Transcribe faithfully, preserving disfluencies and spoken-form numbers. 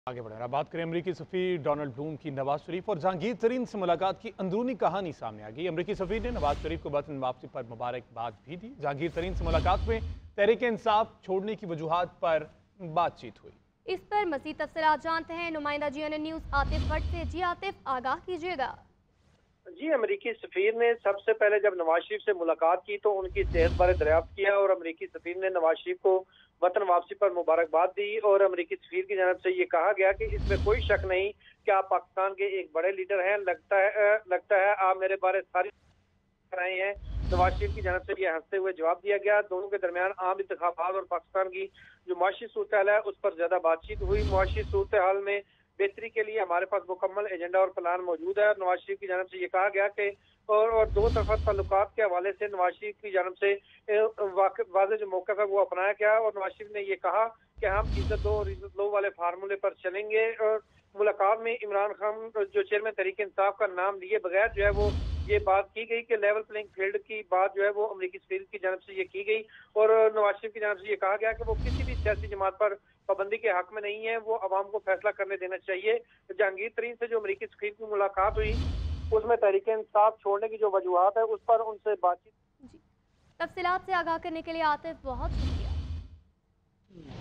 आगे बढ़ रहा बात करें अमरीकी सफीर डोनाल्ड ब्लूम की नवाज शरीफ और जहांगीर तरीन से मुलाकात की अंदरूनी कहानी सामने आ गई। अमरीकी सफीर ने नवाज शरीफ को वतन वापसी पर मुबारकबाद भी दी। जहांगीर तरीन से मुलाकात में तहरीक इंसाफ छोड़ने की वजूहात पर बातचीत हुई। इस पर मज़ीद तफसीलात जानते हैं नुमाइंदा G N N news Atif Bhatt से। जी आतिफ, आगाह कीजिएगा। जी, अमरीकी सफीर ने सबसे पहले जब नवाज शरीफ से मुलाकात की तो उनकी सेहत बारे दरियाफ्त किया और अमरीकी सफीर ने नवाज शरीफ को वतन वापसी पर मुबारकबाद दी। और अमरीकी सफीर की जानब से ये कहा गया कि इसमें कोई शक नहीं कि आप पाकिस्तान के एक बड़े लीडर हैं। लगता है लगता है आप मेरे बारे सारी कराए हैं। नवाज शरीफ की जानब से ये हंसते हुए जवाब दिया गया। दोनों के दरमियान आम इंतखाबात और पाकिस्तान की जो माशी सूरत हाल है उस पर ज्यादा बातचीत हुई। माशी सूरत हाल में बेहतरी के लिए हमारे पास मुकम्मल एजेंडा और प्लान मौजूद है। नवाज शरीफ की जानब से ये कहा गया कि और, और दो तरफा ताल्लुकात के हवाले से नवाज शरीफ की जानब से वाज़ेह जो मौका था वो अपनाया गया। और नवाज शरीफ ने ये कहा कि हम इज्जत दो और इज्जत लो वाले फार्मूले पर चलेंगे। और मुलाकात में इमरान खान जो चेयरमैन तहरीक इंसाफ का नाम लिए बगैर जो है वो ये बात की गई कि लेवल प्लेइंग फील्ड की बात जो है वो अमरीकी सफीर की जानब से ये की गई। और नवाज शरीफ की जानब से ये कहा गया कि वो किसी भी सियासी जमात पर पाबंदी के हक में नहीं है, वो अवाम को फैसला करने देना चाहिए। जहांगीर तरीन से जो अमरीकी सफीर की मुलाकात हुई उसमें तहरीक इंसाफ छोड़ने की जो वजूहात है उस पर उनसे बातचीत। तफसीलात से आगाह करने के लिए आतिफ बहुत शुक्रिया।